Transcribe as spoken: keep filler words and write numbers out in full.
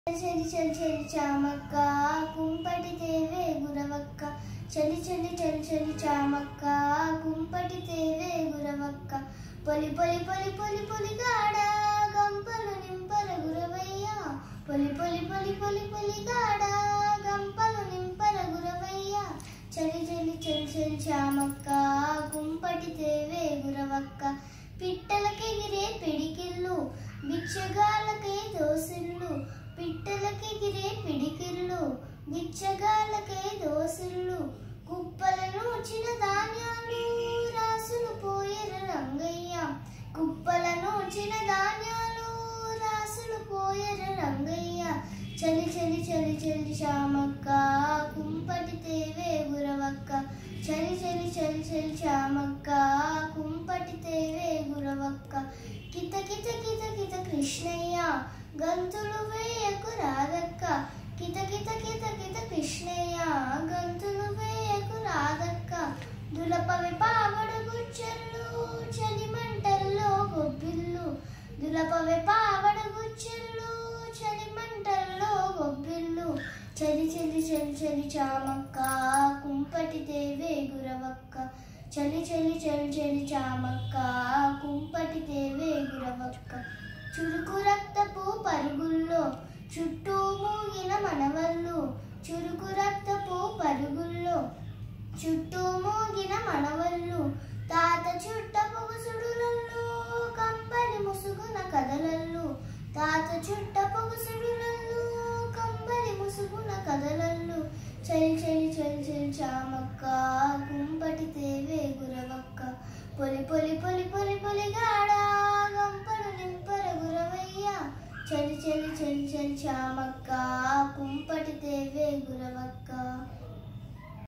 చలి చలి చలి చామక్క కుంపటి తేవే గురవక్క చలి చలి చలి చలి చామక్క కుంపటి తేవే గురవక్క పొలి పొలి పొలి పొలి పొలి గాడ గంపలు నింపల గురవయ్య పొలి పొలి పొలి పొలి పొలి గాడ గంపలు నింపల గురవయ్య చలి చలి చలి చలి చామక్క కుంపటి తేవే గురవక్క పిట్టలకెగిరే పిడికిళ్ళు బిచ్చగాళ్ళకే దోసిళ్ళు పిట్టలకెగిరే పిడికిళ్ళు బిచ్చగాళ్ళకే దోసిళ్ళు కుప్పలను చిన్న ధాన్యాలు రాసులు పోయేరు రంగయ్య కుప్పలను చిన్న ధాన్యాలు రాసులు పోయేరు రంగయ్య చలి చలి చలి చలి చామక్క కుంపటి తేవే గురవక్క చలి చలి చలి చలి చామక్క కుంపటి తేవే గురవక్క కిత కిత కిత కిత కృష్ణయ్య గంతులు వేయకు రాదక్క కిత కిత కిత కిత కృష్ణయ్య గంతులు వేయకు రాదక్క దులపవి పావడ గుచ్చెళ్ళు చలి మంటల్లో గొబ్బిళ్ళు దులపవి పావడ గుచ్చెళ్ళు చలి మంటల్లో గొబ్బిళ్ళు చలి చలి చలి చలి చామక్క కుంపటి తేవే గురవక్క చలి చలి చలి చలి చామక్క కుంపటి తేవే గురవక్క చురుకు రక్తపు పరుగుల్లో చుట్టూ మూగిన మనవళ్ళు చురుకు రక్తపు పరుగుల్లో చుట్టూ మూగిన మనవళ్ళు తాత చుట్ట పొగుసుడులల్లో కంబలి ముసుగున కదలళ్ళు తాత చుట్ట పొగుసుడులల్లో కంబలి ముసుగున కదలళ్ళు చలి చలి చలి చలి చామక్క కుంపటి తేవే గురవక్క పొలి పొలి పొలి పొలి పొలి గాడ గంపలు నింపల గురవయ్య చలి చలి చలి చలి చామక్క కుంపటి తేవే గురవక్క.